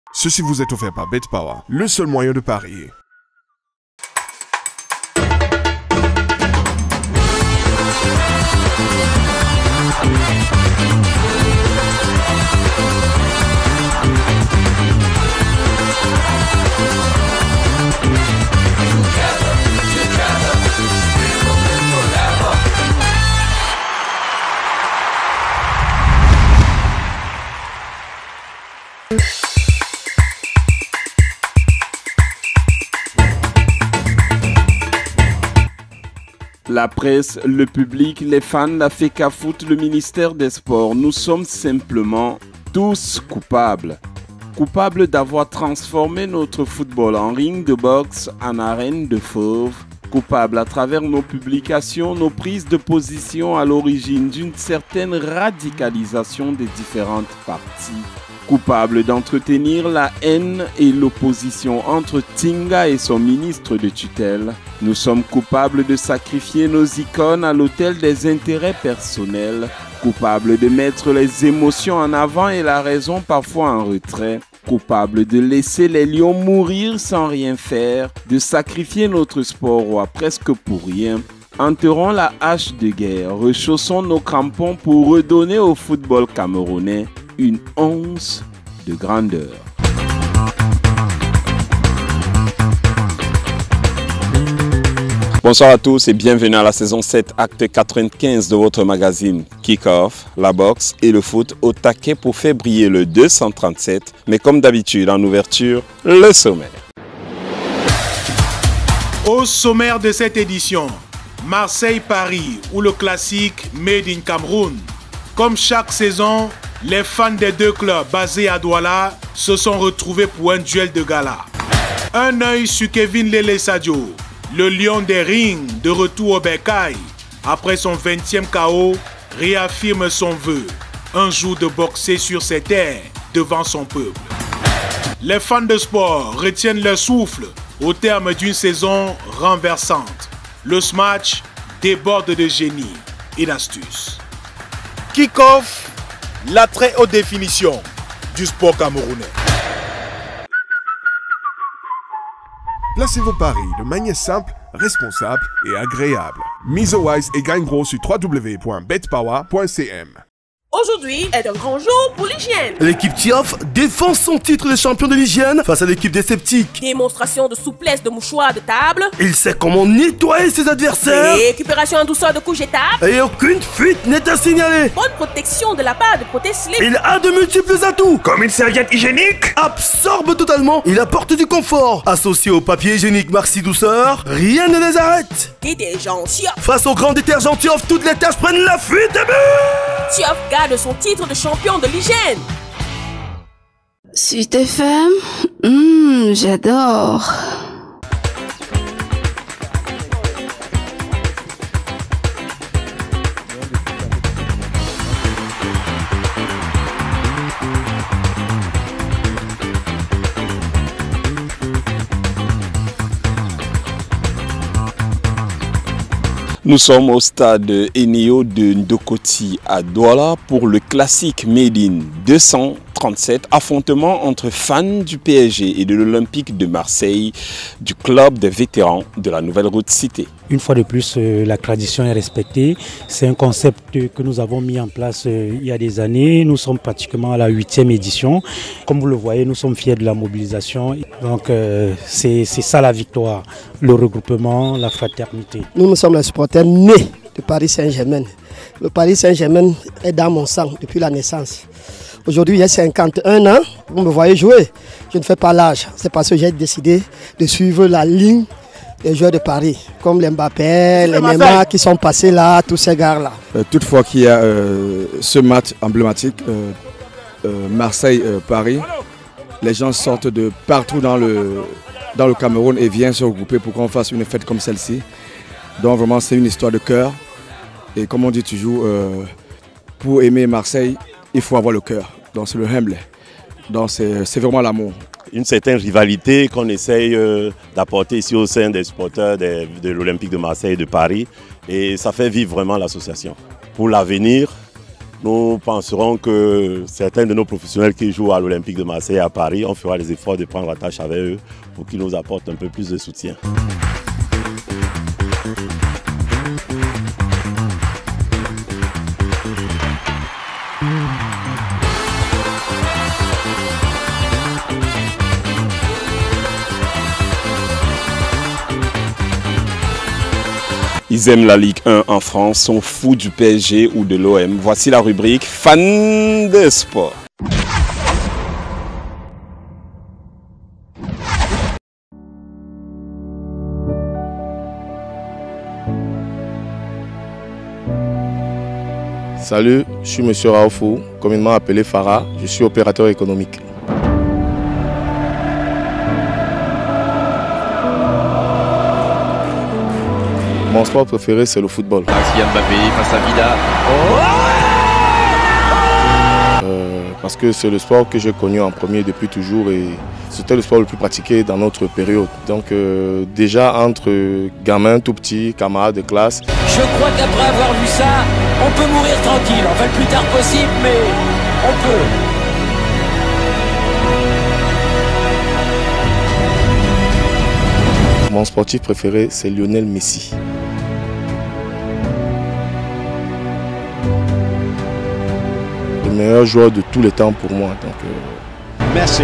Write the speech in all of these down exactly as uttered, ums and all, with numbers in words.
Ceci vous est offert par BetPower, le seul moyen de parier. La presse, le public, les fans, la FECAFOOT, le ministère des Sports, nous sommes simplement tous coupables. Coupables d'avoir transformé notre football en ring de boxe, en arène de fauve. Coupables à travers nos publications, nos prises de position à l'origine d'une certaine radicalisation des différentes parties. Coupables d'entretenir la haine et l'opposition entre Tinga et son ministre de tutelle. Nous sommes coupables de sacrifier nos icônes à l'autel des intérêts personnels. Coupables de mettre les émotions en avant et la raison parfois en retrait. Coupables de laisser les lions mourir sans rien faire, de sacrifier notre sport roi presque pour rien. Enterrons la hache de guerre, rechaussons nos crampons pour redonner au football camerounais une once de grandeur. Bonsoir à tous et bienvenue à la saison sept, acte quatre-vingt-quinze de votre magazine Kick-Off, la boxe et le foot au taquet pour faire briller le deux cent trente-sept. Mais comme d'habitude, en ouverture, le sommaire. Au sommaire de cette édition, Marseille-Paris ou le classique Made in Cameroun. Comme chaque saison, les fans des deux clubs basés à Douala se sont retrouvés pour un duel de gala. Un œil sur Kevin Lele Sadio, le lion des rings de retour au Bercail, après son vingtième K O, réaffirme son vœu, un jour de boxer sur ses terres devant son peuple. Les fans de sport retiennent leur souffle au terme d'une saison renversante. Le smash déborde de génie et d'astuce. Kick-off, la très haute définition du sport camerounais. Placez vos paris de manière simple, responsable et agréable. Mise au wise et gagne gros sur w w w point bet power point c m. Aujourd'hui est un grand jour pour l'hygiène. L'équipe Tioff défend son titre de champion de l'hygiène face à l'équipe des sceptiques. Démonstration de souplesse de mouchoir de table. Il sait comment nettoyer ses adversaires. Récupération en douceur de couche jetable. Et aucune fuite n'est à signaler. Bonne protection de la part de protège-slip. Il a de multiples atouts. Comme une serviette hygiénique. Absorbe totalement. Il apporte du confort. Associé au papier hygiénique Maxi Douceur, rien ne les arrête. Détergent Tioff. Face au grand détergent Tioff, toutes les tâches prennent la fuite et but. Tioff garde son titre de champion de l'hygiène. Sud F M, mmh, j'adore. Nous sommes au stade Eneo de Ndokoti à Douala pour le classique Made in deux cent trente-sept, affrontement entre fans du P S G et de l'Olympique de Marseille, du club des vétérans de la Nouvelle Route Cité. Une fois de plus, euh, la tradition est respectée. C'est un concept que nous avons mis en place euh, il y a des années. Nous sommes pratiquement à la huitième édition. Comme vous le voyez, nous sommes fiers de la mobilisation. Donc euh, c'est ça la victoire, le regroupement, la fraternité. Nous, nous sommes les supporters nés de Paris Saint-Germain. Le Paris Saint-Germain est dans mon sang depuis la naissance. Aujourd'hui, j'ai cinquante et un ans. Vous me voyez jouer. Je ne fais pas l'âge. C'est parce que j'ai décidé de suivre la ligne des joueurs de Paris, comme les Mbappé, les Neymar qui sont passés là, tous ces gars-là. Euh, toutefois qu'il y a euh, ce match emblématique, euh, euh, Marseille-Paris, les gens sortent de partout dans le, dans le Cameroun et viennent se regrouper pour qu'on fasse une fête comme celle-ci. Donc vraiment, c'est une histoire de cœur. Et comme on dit toujours, euh, pour aimer Marseille, il faut avoir le cœur. Donc c'est le humble. Donc c'est vraiment l'amour. Une certaine rivalité qu'on essaye euh, d'apporter ici au sein des supporters de, de l'Olympique de Marseille et de Paris. Et ça fait vivre vraiment l'association. Pour l'avenir, Nous penserons que certains de nos professionnels qui jouent à l'Olympique de Marseille et à Paris, on fera les efforts de prendre la tâche avec eux pour qu'ils nous apportent un peu plus de soutien. Ils aiment la Ligue un en France, sont fous du P S G ou de l'O M. Voici la rubrique Fans de sport. Salut, je suis M. Raoufou, communément appelé Farah, je suis opérateur économique. Mon sport préféré, c'est le football. Kylian Mbappé face à Vida. Euh, parce que c'est le sport que j'ai connu en premier depuis toujours et c'était le sport le plus pratiqué dans notre période. Donc euh, déjà entre gamins tout petits, camarades de classe. Je crois qu'après avoir vu ça, on peut mourir tranquille. Enfin le plus tard possible, mais on peut. Mon sportif préféré, c'est Lionel Messi. Le meilleur joueur de tous les temps pour moi. Donc, euh... Messi.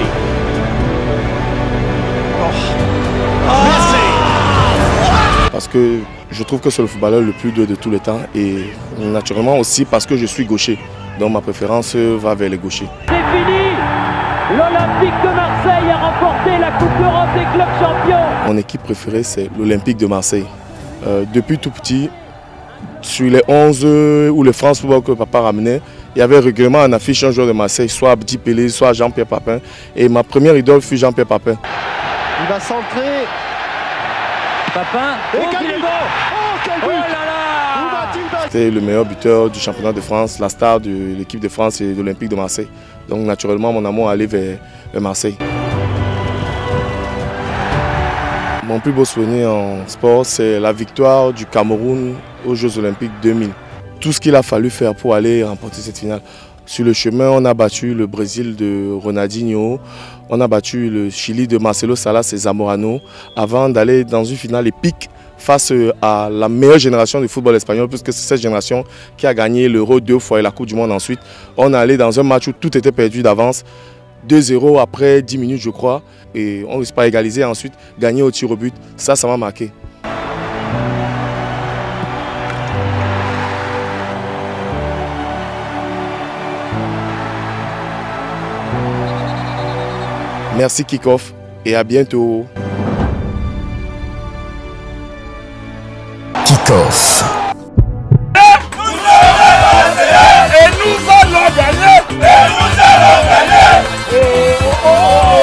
Oh. Oh. Messi. Parce que je trouve que c'est le footballeur le plus doué de tous les temps et naturellement aussi parce que je suis gaucher. Donc ma préférence va vers les gauchers. C'est fini. L'Olympique de Marseille a remporté la Coupe d'Europe des clubs champions. Mon équipe préférée, c'est l'Olympique de Marseille. Euh, depuis tout petit, sur les onze ou le France Football que papa ramenait, il y avait régulièrement en affiche un joueur de Marseille, soit Abdi Pelé, soit Jean-Pierre Papin. Et ma première idole fut Jean-Pierre Papin. Il va centrer. Papin. Et oh, quel but! Oh, quel but! Oh là là! C'était le meilleur buteur du championnat de France, la star de l'équipe de France et de l'Olympique de Marseille. Donc naturellement, mon amour allait vers, vers Marseille. Mon plus beau souvenir en sport, c'est la victoire du Cameroun aux Jeux Olympiques deux mille. Tout ce qu'il a fallu faire pour aller remporter cette finale. Sur le chemin, on a battu le Brésil de Ronaldinho, on a battu le Chili de Marcelo Salas et Zamorano, avant d'aller dans une finale épique face à la meilleure génération du football espagnol, puisque c'est cette génération qui a gagné l'Euro deux fois et la Coupe du Monde ensuite. On est allé dans un match où tout était perdu d'avance, deux zéro après dix minutes je crois, et on ne réussit pas à égaliser, ensuite gagner au tir au but. Ça, ça m'a marqué. Merci Kickoff et à bientôt. Kickoff. Et nous allons gagner. Et nous allons gagner. Oh, oh, oh,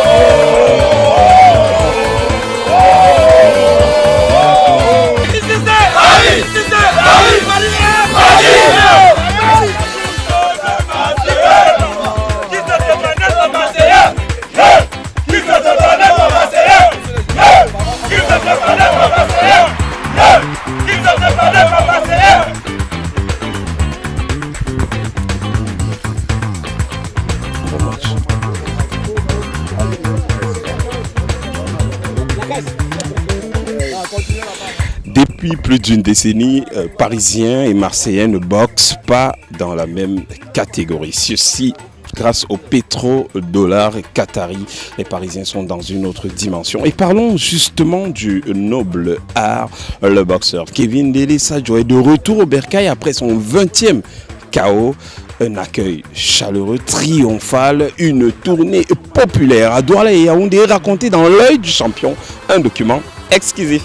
Depuis plus d'une décennie, euh, Parisiens et Marseillais ne boxent pas dans la même catégorie. Ceci grâce au pétrodollar qatari. Les Parisiens sont dans une autre dimension. Et parlons justement du noble art, le boxeur. Kevin Dele Sadjo est de retour au bercail après son vingtième K O. Un accueil chaleureux, triomphal, une tournée populaire à Douala et Yaoundé racontée dans l'œil du champion. Un document exclusif.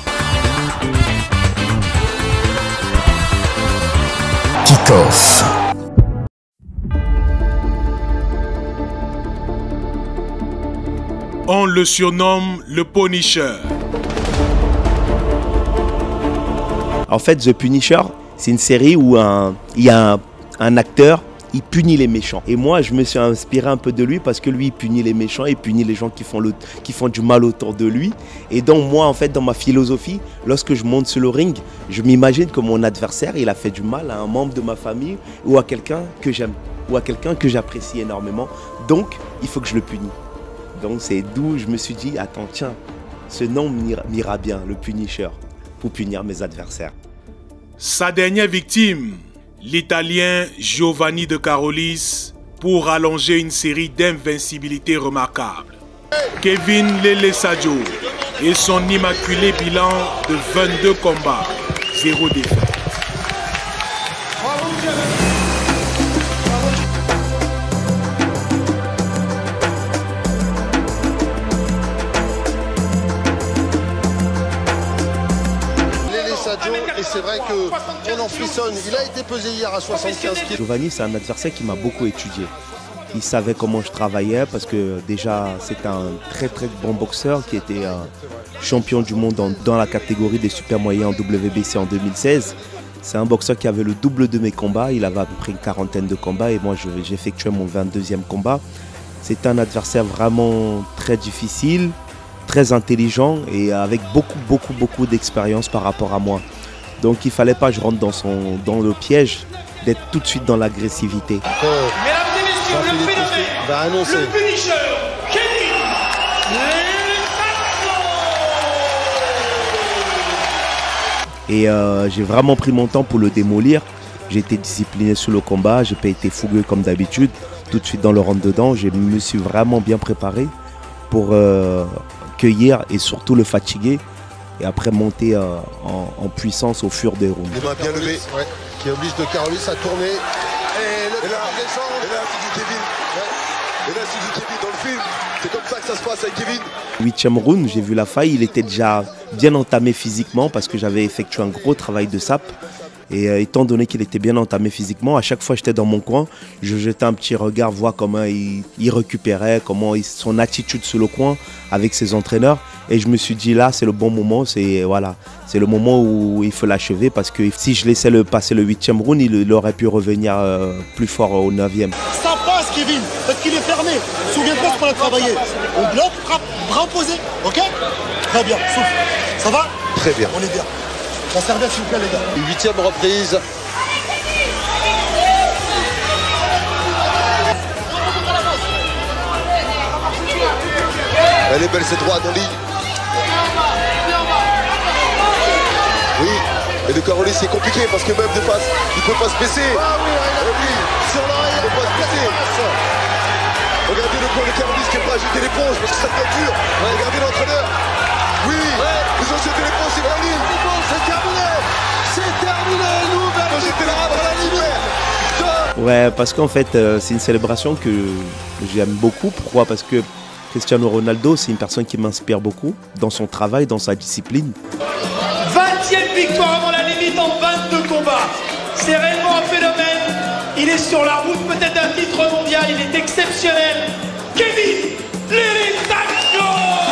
Kickoff. On le surnomme le Punisher. En fait, The Punisher, c'est une série où un, il y a un, un acteur il punit les méchants. Et moi, je me suis inspiré un peu de lui parce que lui, il punit les méchants, il punit les gens qui font, le, qui font du mal autour de lui. Et donc moi, en fait, dans ma philosophie, lorsque je monte sur le ring, je m'imagine que mon adversaire, il a fait du mal à un membre de ma famille ou à quelqu'un que j'aime, ou à quelqu'un que j'apprécie énormément. Donc, il faut que je le punis. Donc c'est d'où je me suis dit, attends, tiens, ce nom m'ira bien, le Punisher, pour punir mes adversaires. Sa dernière victime, l'Italien Giovanni De Carolis, pour allonger une série d'invincibilité remarquables. Kevin Lele Sadio et son immaculé bilan de vingt-deux combats, zéro défaite. Et c'est vrai qu'on en frissonne. Il a été pesé hier à soixante-quinze kilos. Giovanni, c'est un adversaire qui m'a beaucoup étudié. Il savait comment je travaillais parce que déjà, c'est un très très bon boxeur qui était un champion du monde dans, dans la catégorie des super moyens en W B C en deux mille seize. C'est un boxeur qui avait le double de mes combats. Il avait à peu près une quarantaine de combats et moi, j'effectuais mon vingt-deuxième combat. C'est un adversaire vraiment très difficile, très intelligent et avec beaucoup, beaucoup, beaucoup d'expérience par rapport à moi. Donc il ne fallait pas que je rentre dans, son, dans le piège d'être tout de suite dans l'agressivité. Euh, Mesdames et messieurs, le phénomène, va annoncer. Le Punisher, Kevin Et euh, j'ai vraiment pris mon temps pour le démolir. J'ai été discipliné sur le combat, j'ai pas été fougueux comme d'habitude. Tout de suite dans le rentre-dedans, je me suis vraiment bien préparé pour euh, cueillir et surtout le fatiguer. Et après monter euh, en, en puissance au fur des rounds. Les mains bien levées, ouais, qui oblige De Carolis à tourner. Et le et là, et là c'est du Kevin. Ouais. Et là c'est du Kevin dans le film. C'est comme ça que ça se passe avec Kevin. Huitième round, j'ai vu la faille. Il était déjà bien entamé physiquement parce que j'avais effectué un gros travail de sape. Et euh, étant donné qu'il était bien entamé physiquement, à chaque fois que j'étais dans mon coin, je jetais un petit regard, voir comment il, il récupérait, comment il, son attitude sur le coin avec ses entraîneurs. Et je me suis dit là, c'est le bon moment, c'est voilà, c'est le moment où il faut l'achever parce que si je laissais le passer le huitième round, il, il aurait pu revenir euh, plus fort au neuvième. Ça passe, Kevin, parce qu'il est fermé. Souviens-toi ce qu'on a travaillé. On bloque, frappe, bras opposé, ok? Très bien, souffle. Ça va? Très bien. On est bien. La serviette, s'il vous plaît, les gars. Huitième reprise. Elle est belle, c'est droite en ligne. Oui, et De Carolis, c'est compliqué parce que même de face, il ne peut pas se baisser. Ah oui, oui, sur l'oreille, il ne peut pas se baisser. Regardez le point de Carolis qui n'est pas à jeter l'éponge parce que ça devient dur. Regardez l'entraîneur. Oui, ils ont jeté l'éponge, c'est fini. C'est terminé. C'est terminé. Nouvelle victoire à la lumière. Ouais, parce qu'en fait, euh, c'est une célébration que j'aime beaucoup. Pourquoi? Parce que Cristiano Ronaldo, c'est une personne qui m'inspire beaucoup dans son travail, dans sa discipline. vingtième victoire avant la limite en vingt-deux combats. C'est réellement un phénomène. Il est sur la route peut-être d'un titre mondial. Il est exceptionnel. Kevin Lele Sadio.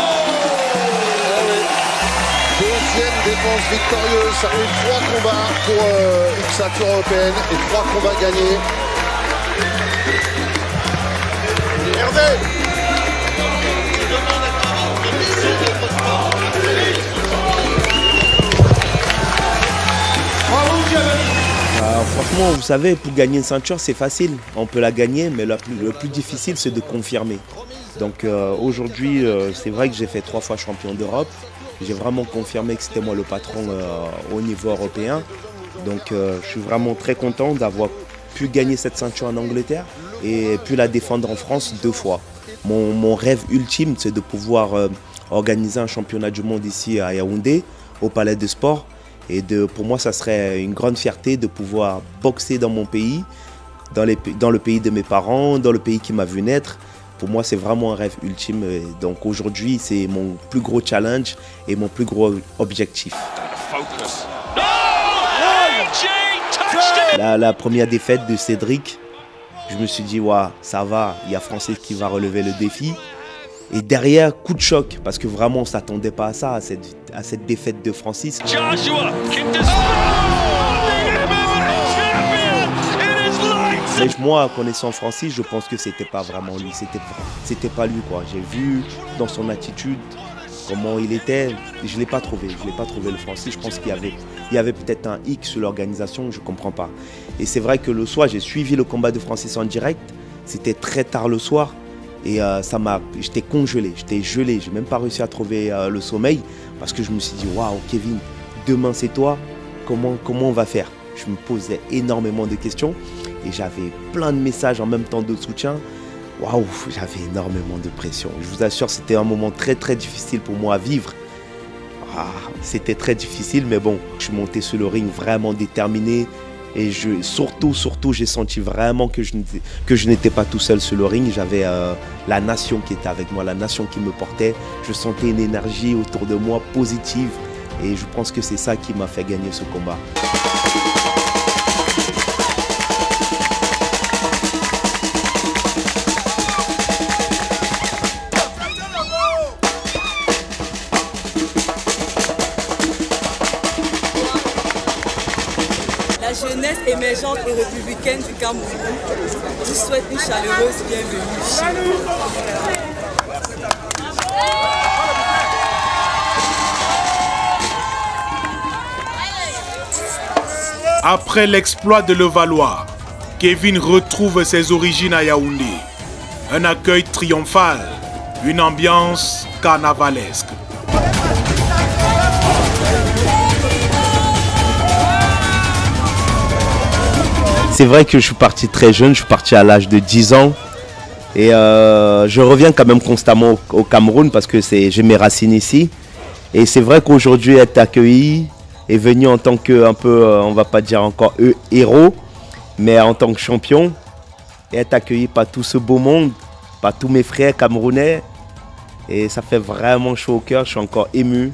Deuxième défense victorieuse. Ça fait trois combats pour euh, une ceinture européenne et trois combats gagnés. Hervé. Alors, franchement, vous savez, pour gagner une ceinture, c'est facile. On peut la gagner, mais le plus, le plus difficile, c'est de confirmer. Donc euh, aujourd'hui, euh, c'est vrai que j'ai fait trois fois champion d'Europe. J'ai vraiment confirmé que c'était moi le patron euh, au niveau européen. Donc euh, je suis vraiment très content d'avoir pu gagner cette ceinture en Angleterre et pu la défendre en France deux fois. Mon, mon rêve ultime, c'est de pouvoir euh, organiser un championnat du monde ici à Yaoundé, au Palais des Sports. Et de, pour moi, ça serait une grande fierté de pouvoir boxer dans mon pays, dans, les, dans le pays de mes parents, dans le pays qui m'a vu naître. Pour moi, c'est vraiment un rêve ultime. Et donc aujourd'hui, c'est mon plus gros challenge et mon plus gros objectif. La, la première défaite de Cédric, je me suis dit, ouais, ça va, il y a Francis qui va relever le défi. Et derrière, coup de choc, parce que vraiment on ne s'attendait pas à ça, à cette, à cette défaite de Francis. Joshua, Mais moi, connaissant Francis, je pense que c'était pas vraiment lui, c'était c'était pas lui quoi. J'ai vu dans son attitude comment il était, je l'ai pas trouvé, je l'ai pas trouvé le Francis. Je pense qu'il y avait, il y avait peut-être un hic sur l'organisation, je comprends pas. Et c'est vrai que le soir, j'ai suivi le combat de Francis en direct. C'était très tard le soir et euh, ça m'a, j'étais congelé, j'étais gelé, j'ai même pas réussi à trouver euh, le sommeil parce que je me suis dit waouh Kevin, demain c'est toi, comment comment on va faire? Je me posais énormément de questions et j'avais plein de messages en même temps de soutien. Waouh, j'avais énormément de pression. Je vous assure, c'était un moment très très difficile pour moi à vivre. Ah, c'était très difficile, mais bon, je suis monté sur le ring vraiment déterminé. Et je, surtout, surtout, j'ai senti vraiment que je n'étais pas tout seul sur le ring. J'avais euh, la nation qui était avec moi, la nation qui me portait. Je sentais une énergie autour de moi positive. Et je pense que c'est ça qui m'a fait gagner ce combat. La jeunesse émergente et républicaine du Cameroun vous souhaite une chaleureuse bienvenue chez nous. Après l'exploit de Levallois, Kevin retrouve ses origines à Yaoundé. Un accueil triomphal, une ambiance carnavalesque. C'est vrai que je suis parti très jeune, je suis parti à l'âge de dix ans. Et euh, je reviens quand même constamment au, au Cameroun parce que j'ai mes racines ici. Et c'est vrai qu'aujourd'hui, être accueilli est venu en tant que, un peu, on va pas dire encore eux, héros, mais en tant que champion. Et être accueilli par tout ce beau monde, par tous mes frères camerounais. Et ça fait vraiment chaud au cœur, je suis encore ému.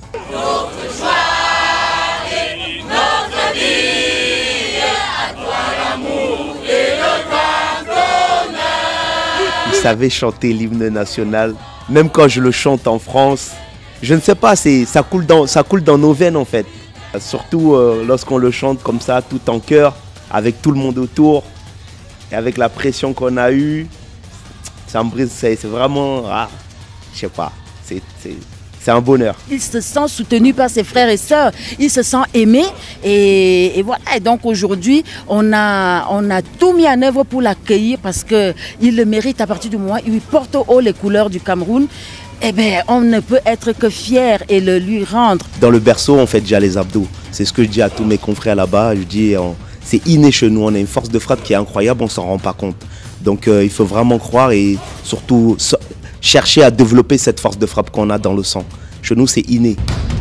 Ils savaient chanter l'hymne national, même quand je le chante en France. Je ne sais pas, ça coule, dans, ça coule dans nos veines en fait. Surtout euh, lorsqu'on le chante comme ça, tout en chœur, avec tout le monde autour. Et avec la pression qu'on a eue, ça me brise, c'est vraiment, ah, je sais pas, c'est... C'est un bonheur. Il se sent soutenu par ses frères et sœurs. Il se sent aimé. Et, et voilà. Et donc aujourd'hui, on a, on a tout mis en œuvre pour l'accueillir parce qu'il le mérite à partir du moment où il porte au haut les couleurs du Cameroun. Eh bien, on ne peut être que fier et le lui rendre. Dans le berceau, on fait déjà les abdos. C'est ce que je dis à tous mes confrères là-bas. Je dis, c'est inné chez nous. On a une force de frappe qui est incroyable, on ne s'en rend pas compte. Donc euh, il faut vraiment croire et surtout chercher à développer cette force de frappe qu'on a dans le sang. Chez nous, c'est inné.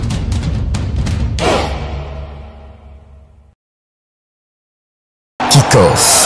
Kick-off.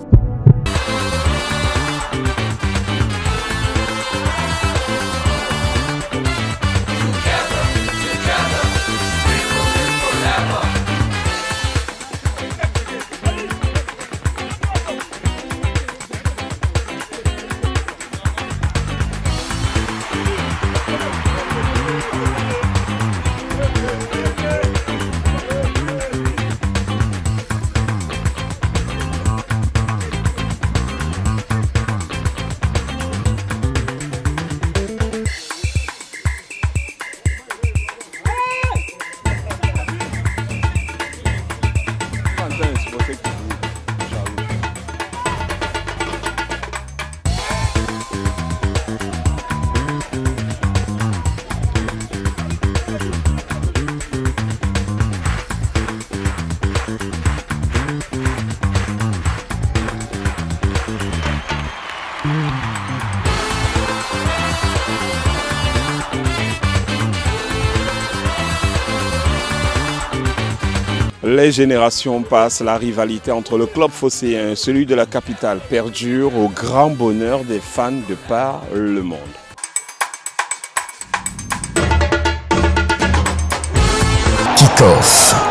Les générations passent, la rivalité entre le club phocéen et celui de la capitale perdure au grand bonheur des fans de par le monde. Kick-off.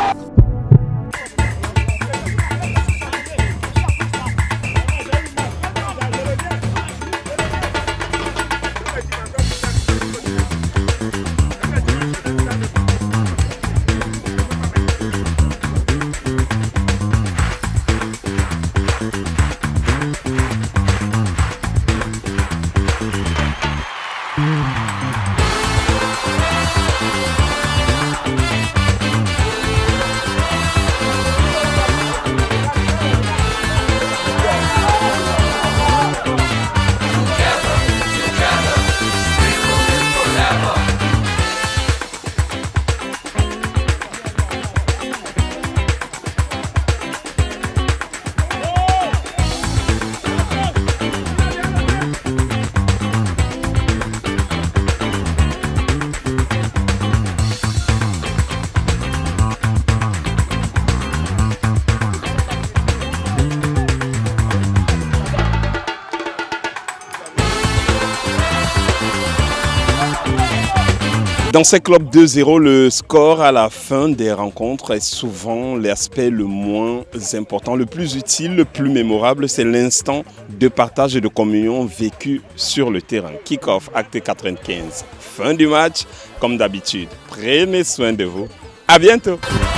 Dans ces clubs deux zéro, le score à la fin des rencontres est souvent l'aspect le moins important. Le plus utile, le plus mémorable, c'est l'instant de partage et de communion vécu sur le terrain. Kick-off, acte quatre-vingt-quinze. Fin du match, comme d'habitude. Prenez soin de vous. À bientôt.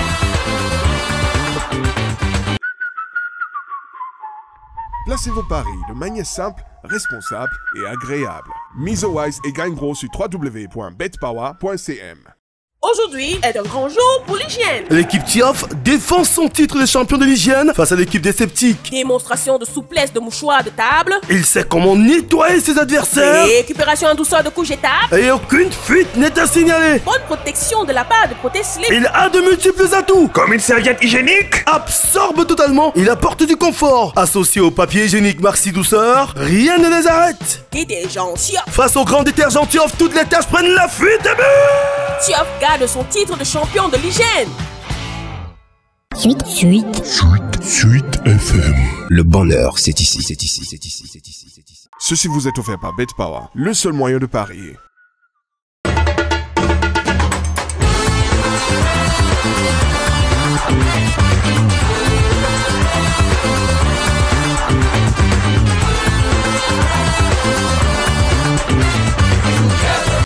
Placez vos paris de manière simple, responsable et agréable. Mise au wise et gagne gros sur w w w point bet power point c m. Aujourd'hui est un grand jour pour l'hygiène. L'équipe Tiof défend son titre de champion de l'hygiène face à l'équipe des sceptiques. Démonstration de souplesse de mouchoir de table. Il sait comment nettoyer ses adversaires. Récupération en douceur de couche étape. Et aucune fuite n'est à signaler. Bonne protection de la part de Proteslip. Il a de multiples atouts. Comme une serviette hygiénique. Absorbe totalement. Il apporte du confort. Associé au papier hygiénique Maxi Douceur, rien ne les arrête. Détergent Tiof. Face au grand détergent Tiof, toutes les tâches prennent la fuite et but. Tiof garde son titre de champion de l'hygiène. Suite, suite, suite, suite F M. Le bonheur, c'est ici, c'est ici, c'est ici, c'est ici, c'est ici. Ceci vous est offert par Bet Power, le seul moyen de parier.